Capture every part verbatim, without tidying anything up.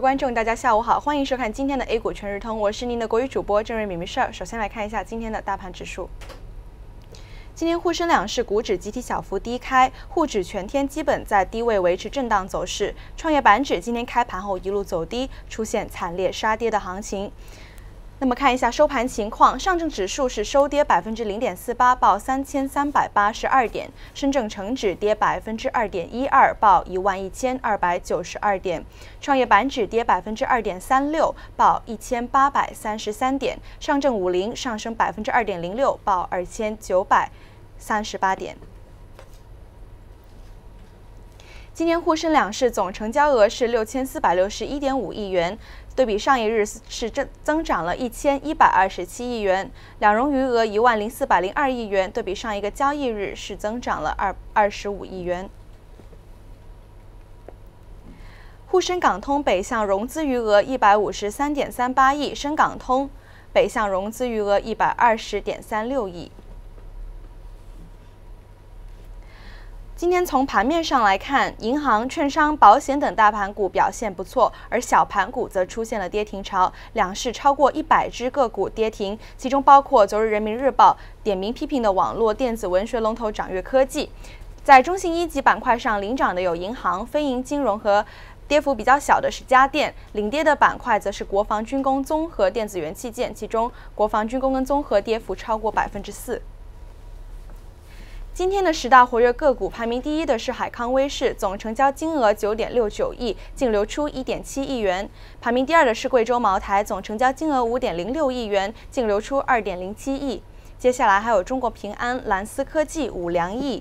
观众，大家下午好，欢迎收看今天的 A 股全日通，我是您的国语主播郑瑞敏米事。首先来看一下今天的大盘指数。今天沪深两市股指集体小幅低开，沪指全天基本在低位维持震荡走势，创业板指今天开盘后一路走低，出现惨烈杀跌的行情。那么看一下收盘情况，上证指数是收跌百分之零点四八，报三千三百八十二点；深证成指跌百分之二点一二，报一万一千二百九十二点；创业板指跌百分之二点三六，报一千八百三十三点；上证五零上升百分之二点零六，报二千九百三十八点。今天沪深两市总成交额是六千四百六十一点五亿元。对比上一日是增增长了一千一百二十七亿元，两融余额一万零四百零二亿元，对比上一个交易日是增长了二二十五亿元。沪深港通北向融资余额一百五十三点三八亿，深港通北向融资余额一百二十点三六亿。今天从盘面上来看，银行、券商、保险等大盘股表现不错，而小盘股则出现了跌停潮，两市超过一百只个股跌停，其中包括昨日人民日报点名批评的网络电子文学龙头掌阅科技。在中性一级板块上，领涨的有银行、非银金融和跌幅比较小的是家电，领跌的板块则是国防军工、综合电子元器件，其中国防军工跟综合跌幅超过百分之四。今天的十大活跃个股排名第一的是海康威视，总成交金额九点六九亿，净流出一点七亿元。排名第二的是贵州茅台，总成交金额五点零六亿元，净流出二点零七亿。接下来还有中国平安、蓝思科技、五粮液。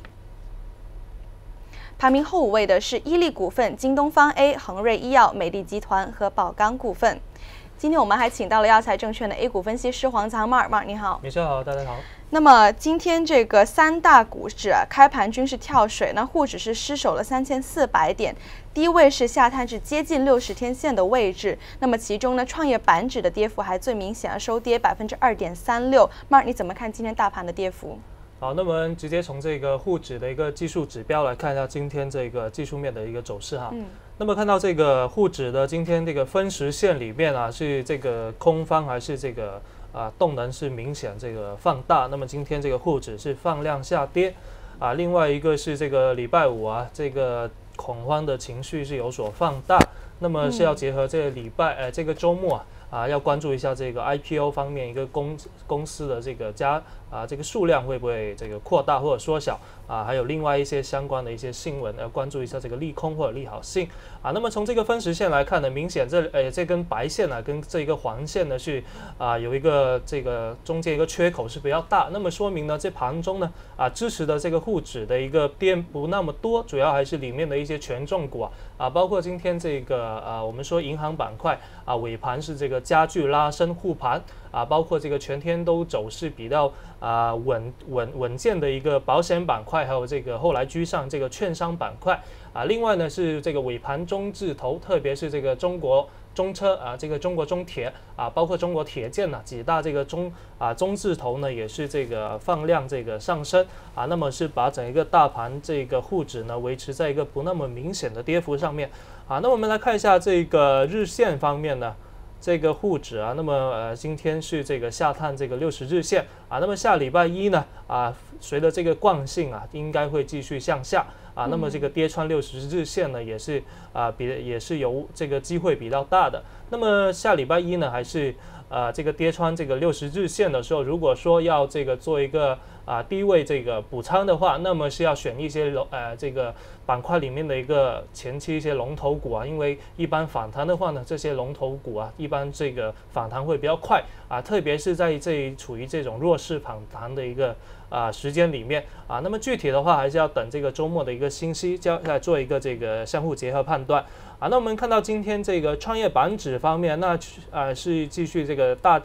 排名后五位的是伊利股份、京东方 A、恒瑞医药、美的集团和宝钢股份。今天我们还请到了耀才证券的 A 股分析师黄藏 Mark，Mark 你好。 你好，大家好。 那么今天这个三大股指啊，开盘均是跳水，那沪指是失守了三千四百点，低位是下探至接近六十天线的位置。那么其中呢，创业板指的跌幅还最明显，收跌百分之二点三六。Mark， 你怎么看今天大盘的跌幅？ 好，那么我们直接从这个沪指的一个技术指标来看一下今天这个技术面的一个走势哈。嗯。那么看到这个沪指的今天这个分时线里面啊，是这个空方还是这个？啊，动能是明显这个放大，那么今天这个沪指是放量下跌，啊，另外一个是这个礼拜五啊，这个恐慌的情绪是有所放大，那么是要结合这个礼拜呃这个周末啊，啊要关注一下这个 I P O 方面一个公公司的这个加啊这个数量会不会这个扩大或者缩小啊，还有另外一些相关的一些新闻要关注一下这个利空或者利好性啊。那么从这个分时线来看呢，明显这呃这根白线呢、啊、跟这个黄线呢是啊有一个这个中间一个缺口是比较大，那么说明呢这盘中呢啊支持的这个沪指的一个跌不那么多，主要还是里面的一些权重股啊啊，包括今天这个啊我们说银行板块啊尾盘是这个加剧拉升护盘啊，包括这个全天都走势比较啊稳稳稳健的一个保险板块，还有这个后来居上这个券商板块啊，另外呢是这个尾盘中字头，特别是这个中国中车啊，这个中国中铁啊，包括中国铁建呐、啊，几大这个中啊中字头呢也是这个放量这个上升啊，那么是把整一个大盘这个沪指呢维持在一个不那么明显的跌幅上面啊。那我们来看一下这个日线方面呢。这个沪指啊，那么呃今天是这个下探这个六十日线啊，那么下礼拜一呢啊，随着这个惯性啊，应该会继续向下啊，那么这个跌穿六十日线呢，也是啊比也是有这个机会比较大的。那么下礼拜一呢，还是呃这个跌穿这个六十日线的时候，如果说要这个做一个啊低位这个补仓的话，那么是要选一些龙呃这个板块里面的一个前期一些龙头股啊，因为一般反弹的话呢，这些龙头股啊，一般这个反弹会比较快啊，特别是在这处于这种弱势反弹的一个啊时间里面啊，那么具体的话还是要等这个周末的一个信息，再来做一个这个相互结合判断啊。那我们看到今天这个创业板指方面，那啊是继续这个大跌。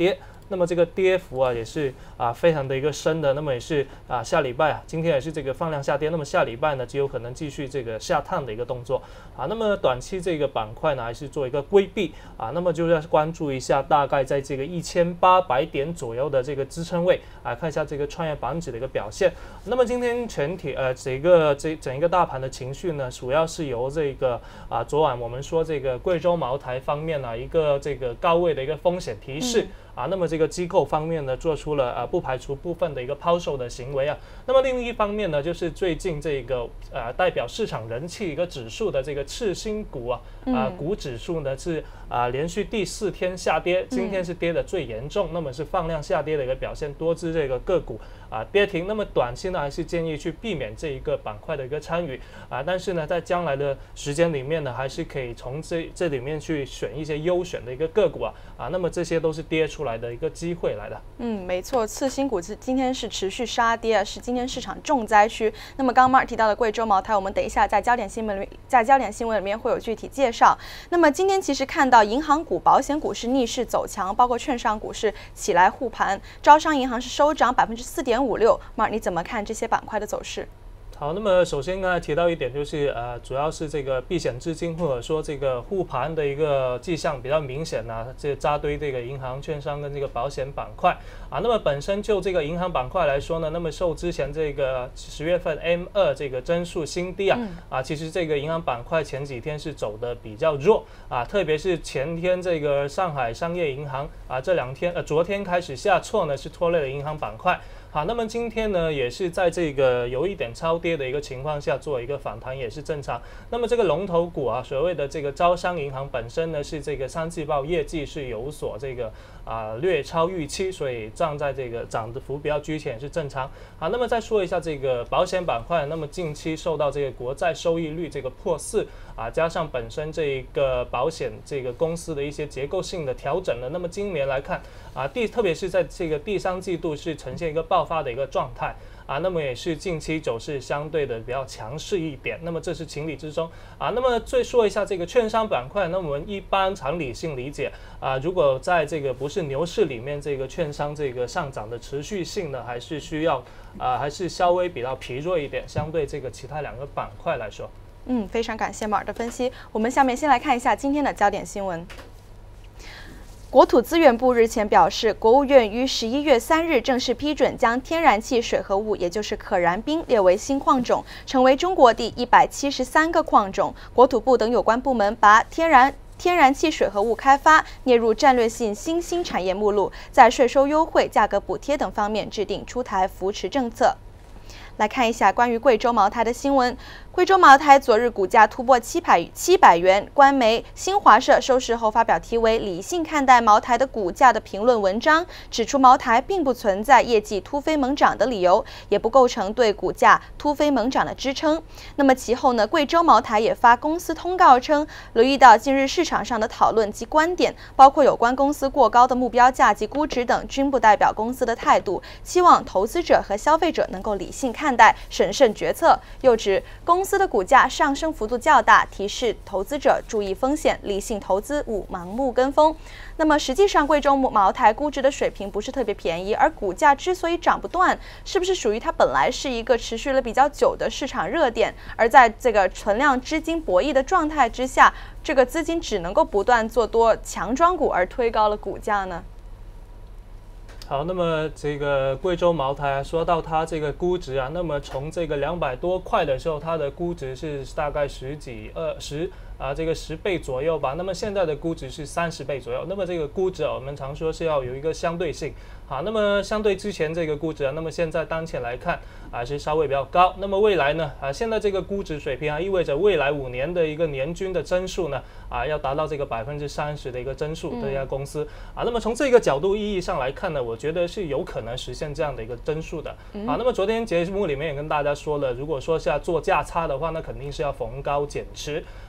那么这个跌幅啊也是啊非常的一个深的，那么也是啊下礼拜啊，今天也是这个放量下跌，那么下礼拜呢就有可能继续这个下探的一个动作啊。那么短期这个板块呢还是做一个规避啊，那么就是要关注一下大概在这个一千八百点左右的这个支撑位啊，看一下这个创业板指的一个表现。那么今天全体呃这个这整一个大盘的情绪呢，主要是由这个啊昨晚我们说这个贵州茅台方面呢、啊、一个这个高位的一个风险提示。嗯啊，那么这个机构方面呢，做出了呃不排除部分的一个抛售的行为啊。那么另一方面呢，就是最近这个呃代表市场人气一个指数的这个次新股啊，啊、呃、股指数呢是啊、呃、连续第四天下跌，今天是跌的最严重，嗯、那么是放量下跌的一个表现，多只这个个股啊、呃、跌停。那么短期呢，还是建议去避免这一个板块的一个参与啊、呃，但是呢，在将来的时间里面呢，还是可以从这这里面去选一些优选的一个个股啊啊，那么这些都是跌出来的一个机会来的。 嗯，没错，次新股今天是持续杀跌啊，是今天市场重灾区。那么刚刚 Mark 提到的贵州茅台，我们等一下在焦点新闻里面，在焦点新闻里面会有具体介绍。那么今天其实看到银行股、保险股是逆势走强，包括券商股是起来护盘，招商银行是收涨百分之四点五六。Mark 你怎么看这些板块的走势？ 好，那么首先刚才提到一点，就是呃，主要是这个避险资金或者说这个护盘的一个迹象比较明显啊，这扎堆这个银行、券商跟这个保险板块啊。那么本身就这个银行板块来说呢，那么受之前这个十月份 M 二 这个增速新低啊、嗯、啊，其实这个银行板块前几天是走的比较弱啊，特别是前天这个上海商业银行啊，这两天呃昨天开始下挫呢，是拖累了银行板块。好，那么今天呢，也是在这个有一点超跌的一个情况下做一个反弹，也是正常。那么这个龙头股啊，所谓的这个招商银行本身呢，是这个三季报业绩是有所这个啊、呃、略超预期，所以站在这个涨的幅比较居前也是正常。好，那么再说一下这个保险板块，那么近期受到这个国债收益率这个破四啊，加上本身这一个保险这个公司的一些结构性的调整呢，那么今年来看啊，第特别是在这个第三季度是呈现一个爆发的一个状态啊，那么也是近期走势相对的比较强势一点，那么这是情理之中啊。那么再说一下这个券商板块，那我们一般常理性理解啊，如果在这个不是牛市里面，这个券商这个上涨的持续性呢，还是需要啊，还是稍微比较疲弱一点，相对这个其他两个板块来说。 嗯，非常感谢马尔的分析。我们下面先来看一下今天的焦点新闻。国土资源部日前表示，国务院于十一月三日正式批准将天然气水合物，也就是可燃冰列为新矿种，成为中国第一百七十三个矿种。国土部等有关部门把天然天然气水合物开发列入战略性新兴产业目录，在税收优惠、价格补贴等方面制定出台扶持政策。来看一下关于贵州茅台的新闻。贵州茅台昨日股价突破七百七百元，官媒新华社收市后发表题为“理性看待茅台的股价”的评论文章，指出茅台并不存在业绩突飞猛涨的理由，也不构成对股价突飞猛涨的支撑。那么其后呢，贵州茅台也发公司通告称，留意到近日市场上的讨论及观点，包括有关公司过高的目标价及估值等，均不代表公司的态度，期望投资者和消费者能够理性看待，审慎决策。又指公司的股价上升幅度较大，提示投资者注意风险，理性投资，勿盲目跟风。那么实际上，贵州茅台估值的水平不是特别便宜，而股价之所以涨不断，是不是属于它本来是一个持续了比较久的市场热点，而在这个存量资金博弈的状态之下，这个资金只能够不断做多强庄股，而推高了股价呢？ 好，那么这个贵州茅台啊，说到它这个估值啊，那么从这个两百多块的时候，它的估值是大概十几二十啊，这个十倍左右吧。那么现在的估值是三十倍左右。那么这个估值啊，我们常说是要有一个相对性。好，那么相对之前这个估值啊，那么现在当前来看啊是稍微比较高。那么未来呢啊，现在这个估值水平啊，意味着未来五年的一个年均的增速呢啊，要达到这个百分之三十的一个增速的一家公司、嗯、啊。那么从这个角度意义上来看呢，我觉得是有可能实现这样的一个增速的、嗯、啊。那么昨天节目里面也跟大家说了，如果说是要做价差的话，那肯定是要逢高减持。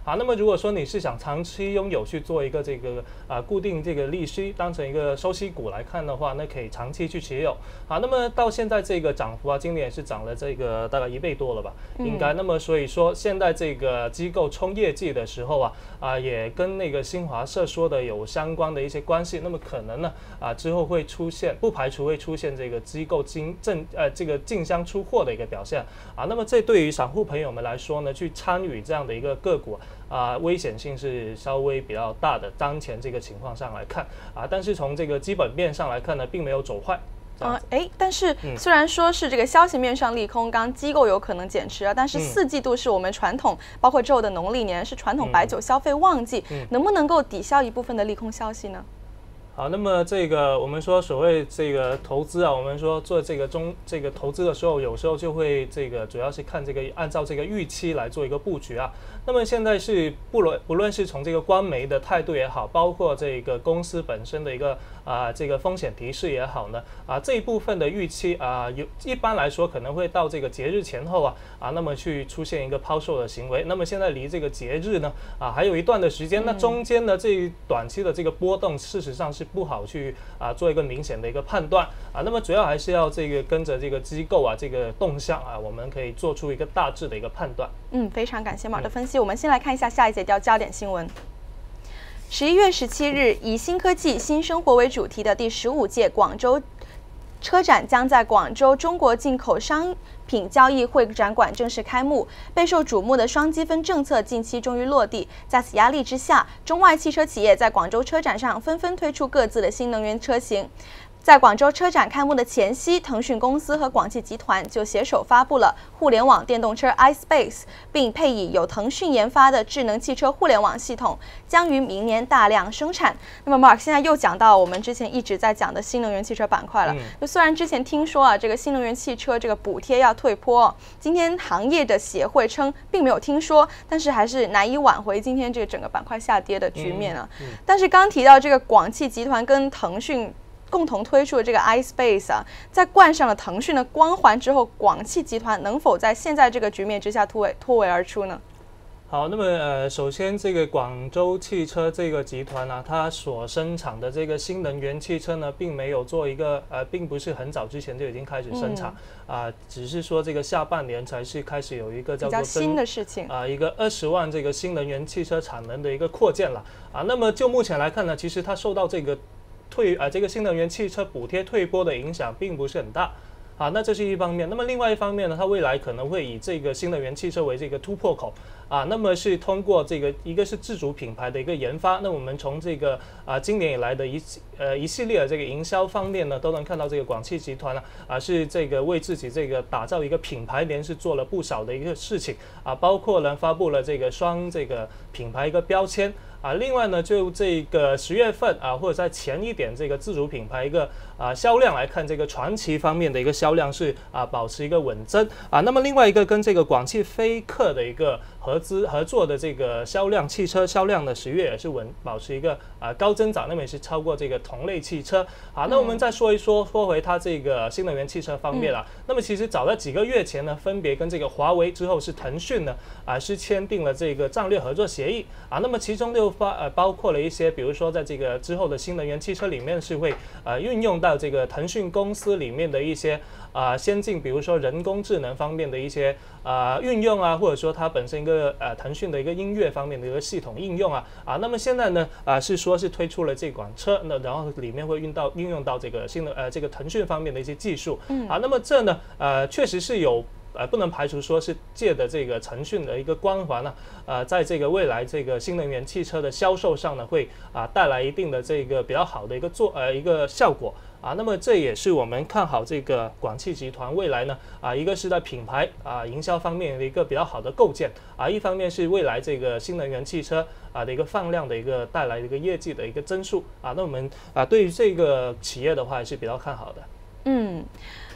啊。那么如果说你是想长期拥有去做一个这个啊固定这个利息，当成一个收息股来看的话，那可以长期去持有啊。那么到现在这个涨幅啊，今年也是涨了这个大概一倍多了吧，应该。那么所以说现在这个机构冲业绩的时候啊啊，也跟那个新华社说的有相关的一些关系。那么可能呢啊之后会出现，不排除会出现这个机构进正呃这个竞相出货的一个表现啊。那么这对于散户朋友们来说呢，去参与这样的一个个股啊，危险性是稍微比较大的。当前这个情况上来看啊，但是从这个基本面上来看呢，并没有走坏。 啊，哎，但是虽然说是这个消息面上利空，刚机构有可能减持啊，但是四季度是我们传统，包括之后的农历年是传统白酒消费旺季，能不能够抵消一部分的利空消息呢？ 好，那么这个我们说所谓这个投资啊，我们说做这个中这个投资的时候，有时候就会这个主要是看这个按照这个预期来做一个布局啊。那么现在是不论不论是从这个官媒的态度也好，包括这个公司本身的一个啊这个风险提示也好呢，啊这一部分的预期啊有一般来说可能会到这个节日前后啊啊那么去出现一个抛售的行为。那么现在离这个节日呢啊还有一段的时间，那中间的这一短期的这个波动，事实上是不好去啊做一个明显的一个判断啊。那么主要还是要这个跟着这个机构啊这个动向啊，我们可以做出一个大致的一个判断。 嗯，非常感谢马的分析。嗯、我们先来看一下下一节焦点新闻。十一月十七日，以新科技、新生活为主题的第十五届广州车展将在广州中国进口商品交易会展馆正式开幕。备受瞩目的双积分政策近期终于落地，在此压力之下，中外汽车企业在广州车展上纷纷推出各自的新能源车型。在广州车展开幕的前夕，腾讯公司和广汽集团就携手发布了互联网电动车 iSpace， 并配以由腾讯研发的智能汽车互联网系统，将于明年大量生产。那么 Mark 现在又讲到我们之前一直在讲的新能源汽车板块了。嗯、就虽然之前听说啊，这个新能源汽车这个补贴要退坡，今天行业的协会称并没有听说，但是还是难以挽回今天这个整个板块下跌的局面啊。嗯嗯、但是刚提到这个广汽集团跟腾讯共同推出的这个 iSpace 啊，在冠上了腾讯的光环之后，广汽集团能否在现在这个局面之下突围突围而出呢？ 好，那么呃，首先这个广州汽车这个集团啊，它所生产的这个新能源汽车呢，并没有做一个呃，并不是很早之前就已经开始生产啊、嗯呃，只是说这个下半年才是开始有一个叫做新的事情啊、呃，一个二十万这个新能源汽车产能的一个扩建了啊。那么就目前来看呢，其实它受到这个退啊、呃、这个新能源汽车补贴退坡的影响并不是很大。啊，那这是一方面。那么另外一方面呢，它未来可能会以这个新能源汽车为这个突破口啊，那么是通过这个一个是自主品牌的一个研发。那我们从这个啊今年以来的一呃一系列的这个营销方面呢，都能看到这个广汽集团呢啊是这个为自己这个打造一个品牌联是做了不少的一个事情啊，包括呢发布了这个双这个品牌一个标签。啊，另外呢，就这个十月份啊，或者在前一点，这个自主品牌一个啊销量来看，这个传祺方面的一个销量是啊保持一个稳增啊。那么另外一个跟这个广汽菲克的一个合资合作的这个销量，汽车销量的十月也是稳保持一个啊高增长，那么也是超过这个同类汽车啊。那我们再说一说，说回它这个新能源汽车方面了。嗯、那么其实早在几个月前呢，分别跟这个华为之后是腾讯呢啊是签订了这个战略合作协议啊。那么其中就发呃包括了一些，比如说在这个之后的新能源汽车里面是会呃运用到这个腾讯公司里面的一些啊、呃、先进，比如说人工智能方面的一些啊、呃、运用啊，或者说它本身一个呃腾讯的一个音乐方面的一个系统应用啊啊。那么现在呢啊、呃、是说是推出了这款车，那然后里面会运到运用到这个新的呃这个腾讯方面的一些技术啊。那么这呢呃确实是有。呃，不能排除说是借的这个腾讯的一个光环呢、啊，呃，在这个未来这个新能源汽车的销售上呢，会啊带来一定的这个比较好的一个做呃一个效果啊。那么这也是我们看好这个广汽集团未来呢啊，一个是在品牌啊营销方面的一个比较好的构建啊，一方面是未来这个新能源汽车啊的一个放量的一个带来的一个业绩的一个增速啊。那我们啊对于这个企业的话还是比较看好的。 嗯。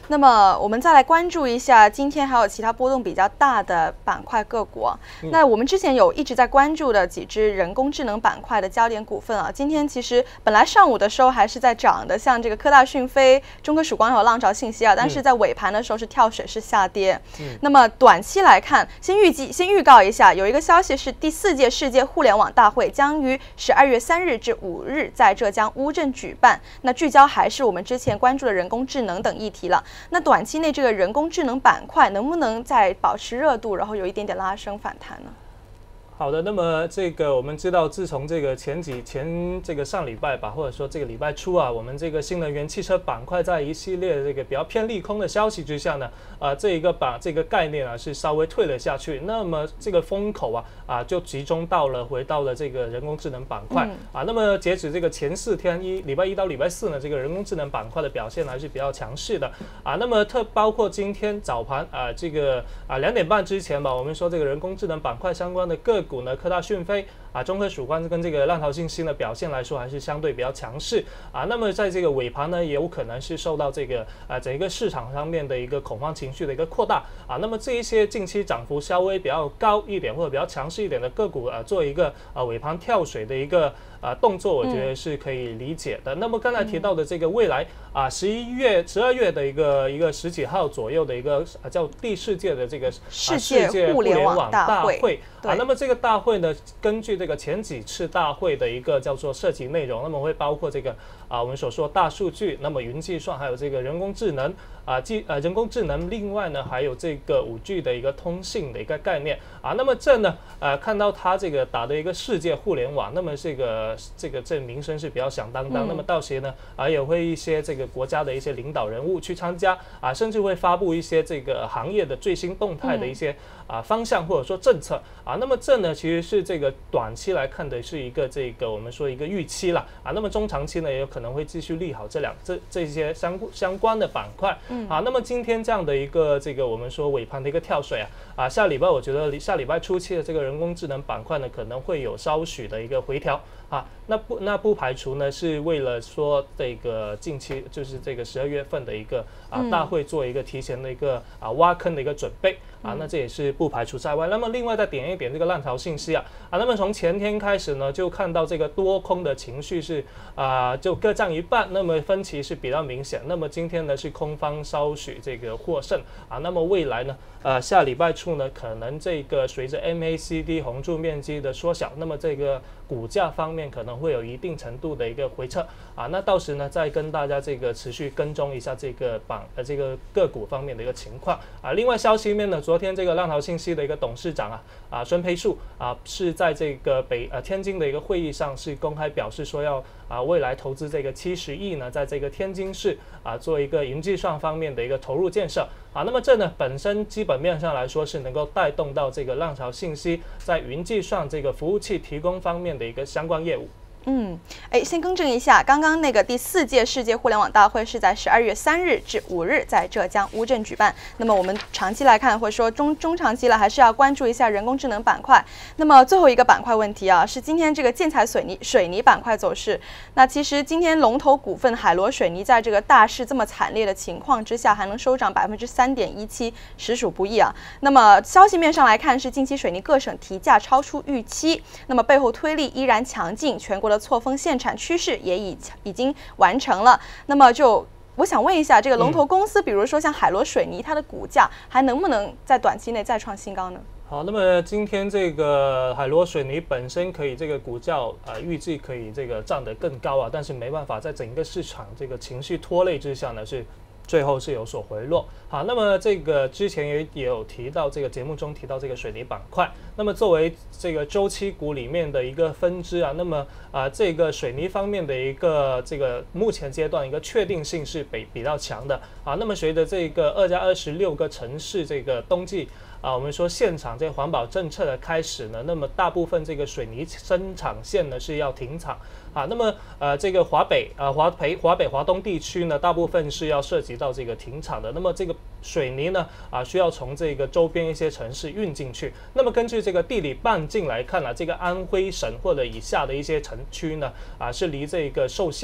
那么我们再来关注一下今天还有其他波动比较大的板块个股啊。嗯、那我们之前有一直在关注的几只人工智能板块的焦点股份啊，今天其实本来上午的时候还是在涨的，像这个科大讯飞、中科曙光还有浪潮信息啊，但是在尾盘的时候是跳水是下跌。嗯、那么短期来看，先预计先预告一下，有一个消息是第四届世界互联网大会将于十二月三日至五日在浙江乌镇举办，那聚焦还是我们之前关注的人工智能等议题了。那短期内这个人工智能板块能不能再保持热度，然后有一点点拉升反弹呢？ 好的，那么这个我们知道，自从这个前几前这个上礼拜吧，或者说这个礼拜初啊，我们这个新能源汽车板块在一系列这个比较偏利空的消息之下呢，呃，这一个把这个概念啊是稍微退了下去。那么这个风口啊啊就集中到了回到了这个人工智能板块、嗯、啊。那么截止这个前四天一礼拜一到礼拜四呢，这个人工智能板块的表现还是比较强势的啊。那么特包括今天早盘啊这个啊两点半之前吧，我们说这个人工智能板块相关的个股呢，科大讯飞啊、中科曙光跟这个浪潮信息的表现来说，还是相对比较强势啊。那么在这个尾盘呢，也有可能是受到这个啊整个市场上面的一个恐慌情绪的一个扩大啊。那么这一些近期涨幅稍微比较高一点或者比较强势一点的个股啊，做一个啊尾盘跳水的一个啊动作，我觉得是可以理解的。嗯、那么刚才提到的这个未来啊十一月、十二月的一个一个十几号左右的一个、啊、叫第四届的这个、啊、 世界互联网大会啊，那么这个大会呢，根据这个前几次大会的一个叫做涉及内容，那么会包括这个啊我们所说大数据，那么云计算，还有这个人工智能啊，计呃人工智能，另外呢还有这个五 G 的一个通信的一个概念啊。那么这呢呃看到它这个打的一个世界互联网，那么这个这个这名声是比较响当当。嗯、那么到时呢啊也会一些这个国家的一些领导人物去参加啊，甚至会发布一些这个行业的最新动态的一些、嗯。啊，方向或者说政策啊，那么这呢其实是这个短期来看的是一个这个我们说一个预期啦啊，那么中长期呢也有可能会继续利好这两这这些相相关的板块、嗯、啊。那么今天这样的一个这个我们说尾盘的一个跳水啊啊，下礼拜我觉得下礼拜初期的这个人工智能板块呢可能会有稍许的一个回调啊，那不那不排除呢是为了说这个近期就是这个十二月份的一个啊大会做一个提前的一个啊挖坑的一个准备啊，那这也是不排除在外。那么另外再点一点这个浪潮信息啊啊，那么从前天开始呢就看到这个多空的情绪是啊就各占一半，那么分歧是比较明显。那么今天呢是空方稍许这个获胜啊，那么未来呢呃下礼拜初呢可能这个随着 M A C D 红柱面积的缩小，那么这个股价方面可能会有一定程度的一个回撤啊，那到时呢再跟大家这个持续跟踪一下这个榜呃这个个股方面的一个情况啊。另外消息面呢，昨天这个浪潮信息的一个董事长啊啊孙培树啊是在这个北呃天津的一个会议上是公开表示说要啊未来投资这个七十亿呢，在这个天津市啊做一个云计算方面的一个投入建设啊。那么这呢本身基本面上来说是能够带动到这个浪潮信息在云计算这个服务器提供方面的一个相关业务。 嗯，哎，先更正一下，刚刚那个第四届世界互联网大会是在十二月三日至五日在浙江乌镇举办。那么我们长期来看，或者说中中长期了，还是要关注一下人工智能板块。那么最后一个板块问题啊，是今天这个建材水泥水泥板块走势。那其实今天龙头股份海螺水泥在这个大势这么惨烈的情况之下，还能收涨百分之三点一七，实属不易啊。那么消息面上来看，是近期水泥各省提价超出预期，那么背后推力依然强劲，全国的错峰限产趋势也已已经完成了。那么就我想问一下，这个龙头公司，比如说像海螺水泥，它的股价还能不能在短期内再创新高呢？ 好，那么今天这个海螺水泥本身可以这个股价呃预计可以这个站得更高啊，但是没办法，在整个市场这个情绪拖累之下呢，是最后是有所回落。好，那么这个之前也也有提到，这个节目中提到这个水泥板块，那么作为这个周期股里面的一个分支啊，那么啊、呃、这个水泥方面的一个这个目前阶段一个确定性是比比较强的啊。那么随着这个二加二十六个城市这个冬季啊，我们说现场这个环保政策的开始呢，那么大部分这个水泥生产线呢是要停产啊。那么呃这个华北啊华北华北华东地区呢，大部分是要涉及到这个停产的。那么这个水泥呢啊需要从这个周边一些城市运进去。那么根据这个地理半径来看啊，这个安徽省或者以下的一些城区呢啊是离这个受限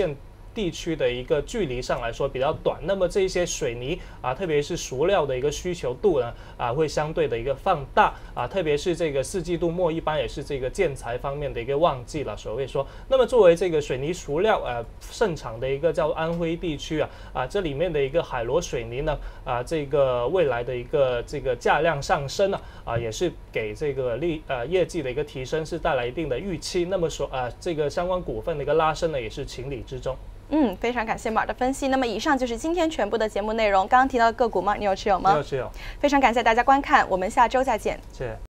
地区的一个距离上来说比较短，那么这些水泥啊，特别是熟料的一个需求度呢啊，会相对的一个放大啊，特别是这个四季度末一般也是这个建材方面的一个旺季了。所谓说，那么作为这个水泥熟料呃盛产的一个叫安徽地区啊啊，这里面的一个海螺水泥呢啊，这个未来的一个这个价量上升呢啊，也是给这个利呃业绩的一个提升是带来一定的预期。那么说啊，这个相关股份的一个拉升呢，也是情理之中。 嗯，非常感谢马儿的分析。那么以上就是今天全部的节目内容。刚刚提到的个股吗？你有持有吗？ 没有持有。 非常感谢大家观看，我们下周再见。 谢谢。